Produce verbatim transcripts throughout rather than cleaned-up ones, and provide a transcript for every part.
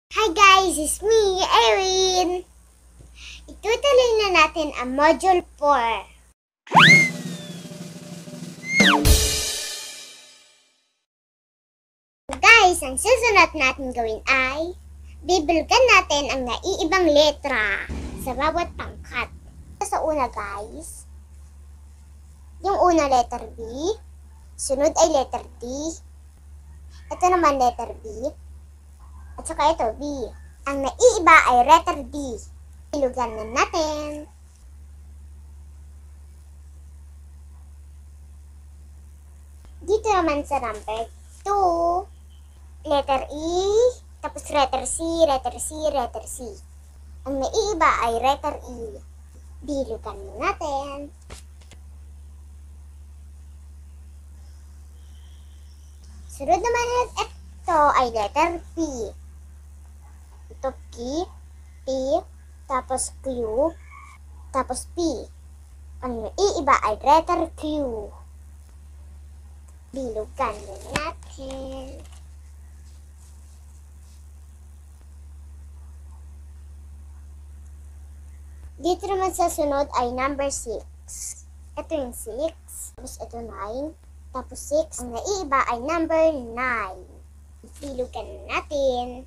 Hi guys, it's me, Erin! Itutuloy na natin ang Module four. Guys, ang susunod natin gawin ay bibulugan natin ang naiibang letra sa bawat pangkat. Sa una guys, yung una letter B, sunod ay letter D, ito naman letter B, at saka ito, B. Ang naiiba ay letter D. Bilugan na natin. Dito naman sa number two, letter E, tapos letter C, letter C, letter C. Ang naiiba ay letter E. Bilugan na natin. Sunod naman ito ay letter P. Ito P, P, tapos Q, tapos P. Ang naiiba ay letter Q. Bilugan na natin. Dito naman sa sunod ay number six. Ito yung six, tapos ito nine, tapos six. Ang naiiba ay number nine. Bilugan na natin.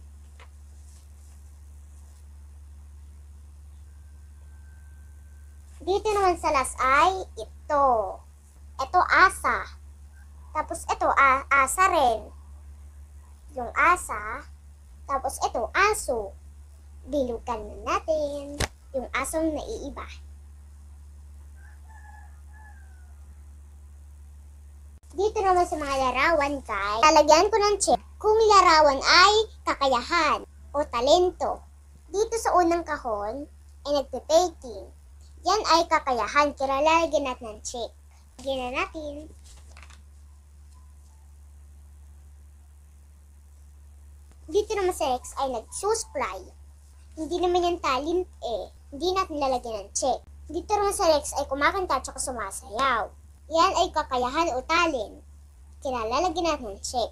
Dito naman sa last ay ito. Ito asa. Tapos ito a asa rin. Yung asa. Tapos ito aso. Bilugan na natin. Yung asong naiiba. Dito naman sa mga larawan guys, lalagyan ko ng check kung larawan ay kakayahan o talento. Dito sa unang kahon ay nagpe-painting. Yan ay kakayahan, kaya lalagyan natin ng check. Lagyan na natin. Dito naman sa X ay nagsusupply. Hindi naman yung talent eh. Hindi natin lalagyan ng check. Dito naman sa X ay kumakanta at saka sumasayaw. Yan ay kakayahan o talent. Kaya lalagyan natin ng check.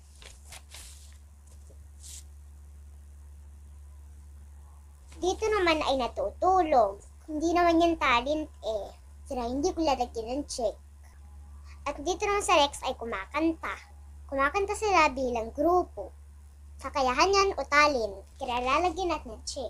Dito naman ay natutulog. Hindi naman yung talent eh. Kaya hindi ko lalagyan ng check. At dito naman sa Rex ay kumakanta. Kumakanta sila bilang grupo. Kakayahan yan o talent. Kaya lalagyan natin ng check.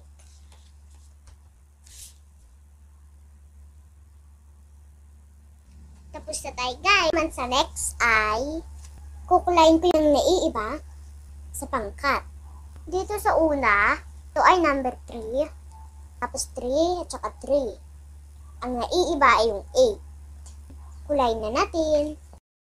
Tapos na tayo guys. Naman sa next ay kukulayin ko yung naiiba sa pangkat. Dito sa una, ito ay number three. Tapos three at saka three. Ang naiiba ay yung eight. Kulayin na natin.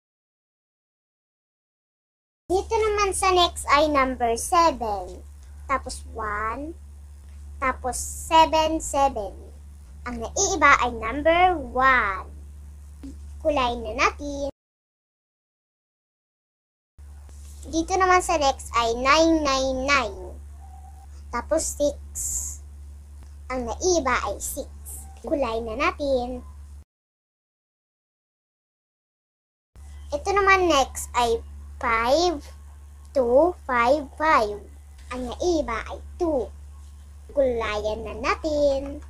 Dito naman sa next ay number seven. Tapos one. Tapos seven, seven. Ang naiiba ay number one. Kulayin na natin. Dito naman sa next ay nine, nine, nine. Tapos six. Ang naiiba ay six. Kulayin na natin. Ito naman next ay five, two, five, five. Ang naiiba ay two. Kulayan na natin.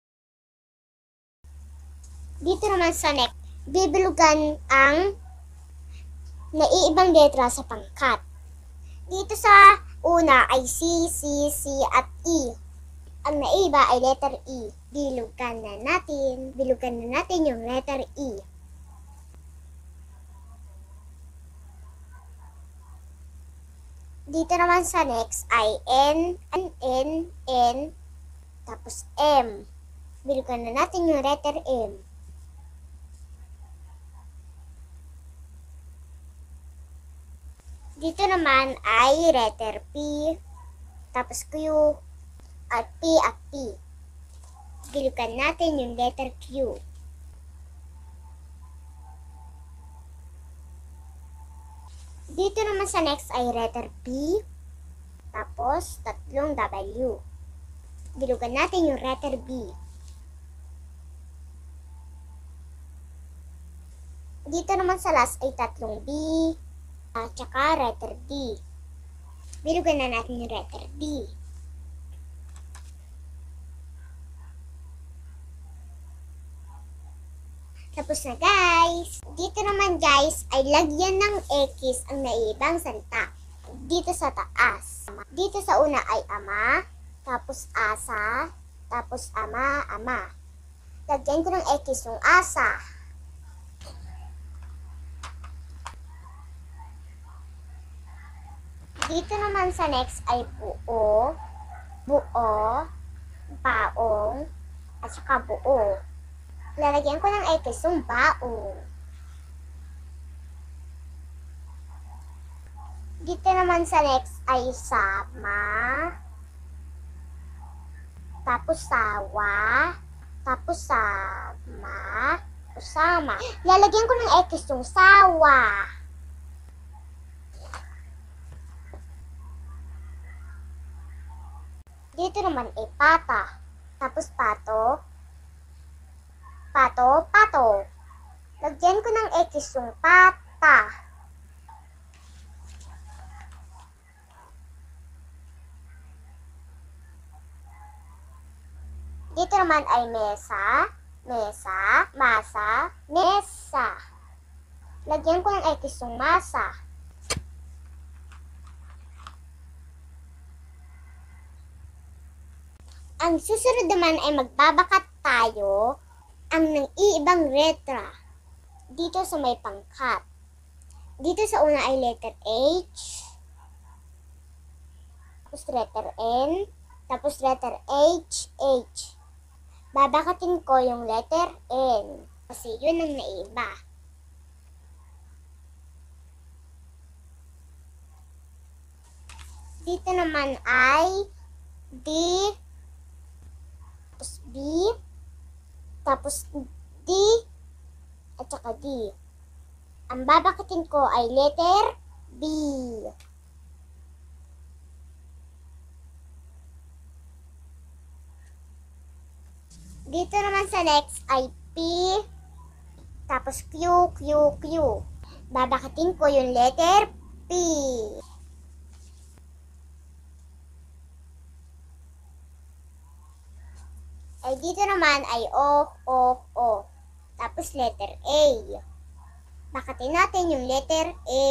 Dito naman sa next, bibilugan ang naiibang letra sa pangkat. Dito sa una ay C, C, C at E. Ang naiba ay letter E. Bilugan na natin. Bilugan na natin yung letter E. Dito naman sa next ay N, N, N, N, tapos M. Bilugan na natin yung letter M. Dito naman ay letter P, tapos Q, at P at P. Bilugan natin yung letter Q. Dito naman sa next ay letter P, tapos tatlong W. Bilugan natin yung letter B. Dito naman sa last ay tatlong B, at saka letter D. Bilugan na natin yung letter D. Tapos na guys. Dito naman guys ay lagyan ng X ang naiibang salita. Dito sa taas. Dito sa una ay ama, tapos asa, tapos ama, ama. Lagyan ko ng X yung asa. Dito naman sa next ay buo, buo, baong, at saka buo. Lalagyan ko ng X yung baong. Dito naman sa next ay sama, tapos sawa, tapos sama, usama. Lalagyan ko ng X yung sawa. Dito naman ay pata, tapos pato, pato, pato. Lagyan ko ng X yung pata. Dito naman ay mesa, mesa, masa, mesa. Lagyan ko ng X yung masa. Ang susunod naman ay magbabakat tayo ang nang-iibang letra dito sa may pangkat. Dito sa una ay letter H, tapos letter N, tapos letter H, H. Babakatin ko yung letter N kasi yun ang naiba. Dito naman ay D, tapos B, tapos D, at saka D. Ang babakatin ko ay letter B. Dito naman sa next ay P, tapos Q, Q, Q. Babakatin ko yung letter P. Ay dito naman ay O, O, O. Tapos letter A. Bakatin natin yung letter A.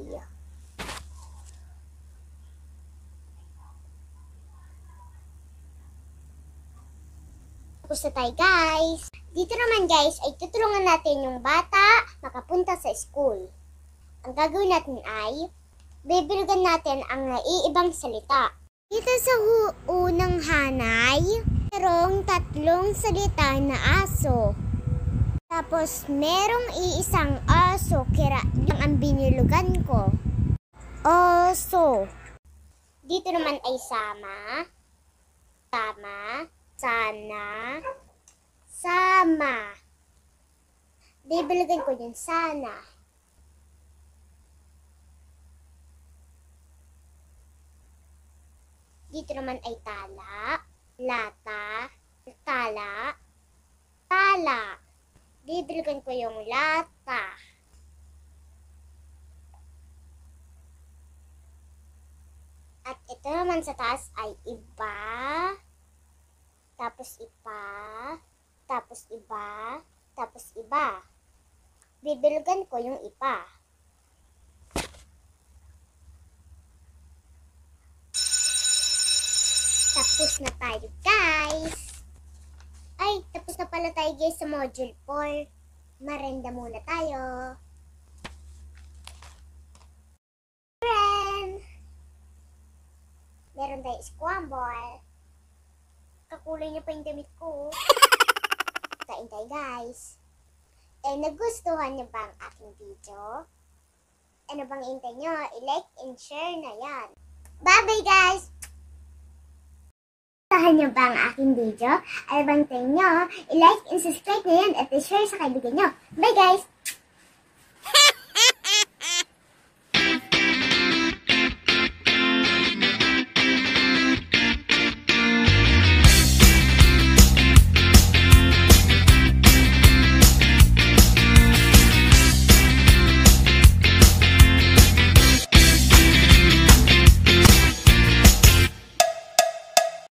Tapos na tayo guys. Dito naman guys ay tutulungan natin yung bata makapunta sa school. Ang gagawin natin ay bibilgan natin ang naiibang salita. Dito sa unang hanay, merong tatlong salita na aso. Tapos merong iisang aso, kira lang ang binilugan ko. Oso. Dito naman ay sama, sama, sana, sama. Bibiligan ko yung sana. Dito naman ay tala, lata, tala, tala. Bibiligan ko yung lata. At ito naman sa taas ay iba, tapos iba, tapos iba, tapos iba. Bibiligan ko yung iba. Tapos na tayo guys. Ay, tapos na pala tayo guys sa module four. Marenda muna tayo. Friend! Meron tayo scramble. Kakulay niya pa yung damit ko. Kain tayo guys. Eh, nagustuhan niyo ba ang aking video? Ano bang hintay niyo? I-like and share na yan. Bye-bye guys! Gustuhan niyo ba ang aking video? Ano bang hintay niyo? I-like and subscribe na yan at i-share sa kaibigan niyo. Bye guys!